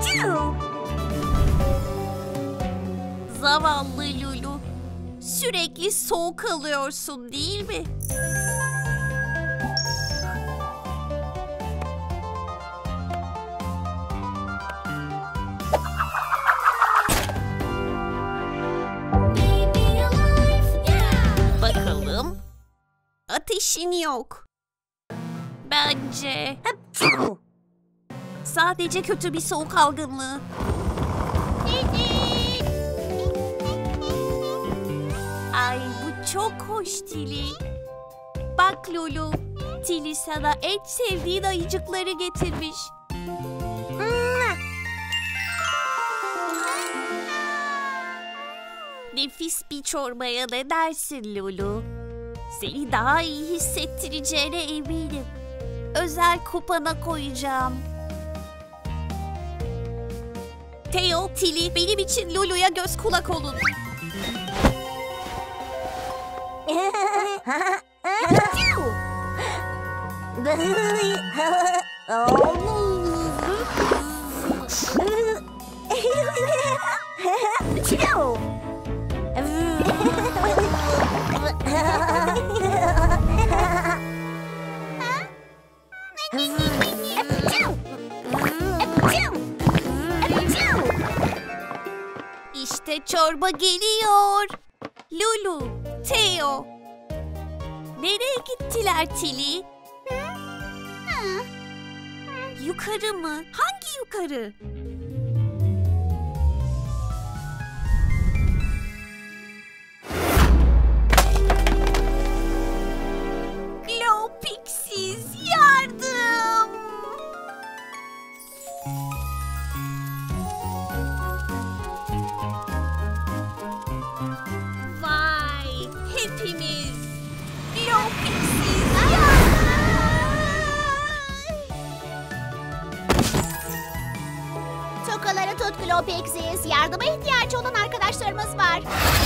Zavallı Lulu. Sürekli soğuk alıyorsun, değil mi? Bakalım. Ateşin yok. Bence. Sadece kötü bir soğuk algınlığı. Ay, bu çok hoş Tili. Bak Lulu, Tili sana en sevdiğin ayıcıkları getirmiş. Nefis bir çorbaya ne dersin Lulu? Seni daha iyi hissettireceğine eminim. Özel kupana koyacağım. Theo, Tili, benim için Lulu'ya göz kulak olun. İşte çorba geliyor. Lulu, Theo. Nereye gittiler Tili? Yukarı mı? Hangi yukarı? Glo Pixies, yardım! Vay, hepimiz Glo Pixies, yardım! Tokaları tut Glo Pixies. Yardıma ihtiyacı olan arkadaşlarımız var.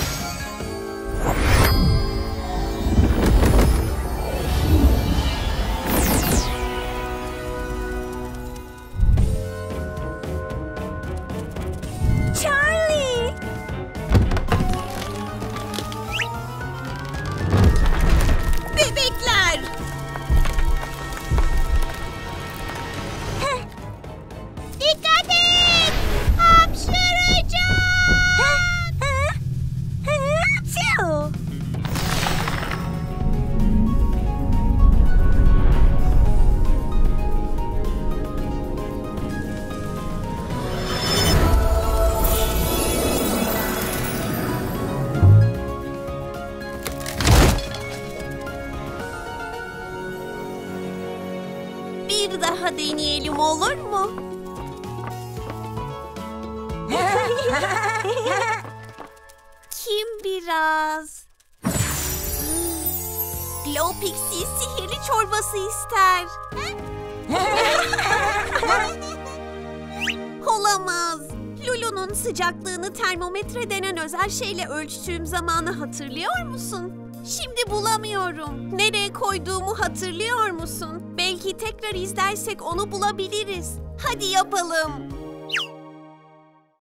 Charlie! Bebekler! Dikkat et! Hapşıracağım! Bir daha deneyelim, olur mu? Kim biraz? Glo Pixies sihirli çorbası ister. Olamaz. Lulu'nun sıcaklığını termometre denen özel şeyle ölçtüğüm zamanı hatırlıyor musun? Şimdi bulamıyorum. Nereye koyduğumu hatırlıyor musun? Belki tekrar izlersek onu bulabiliriz. Hadi yapalım.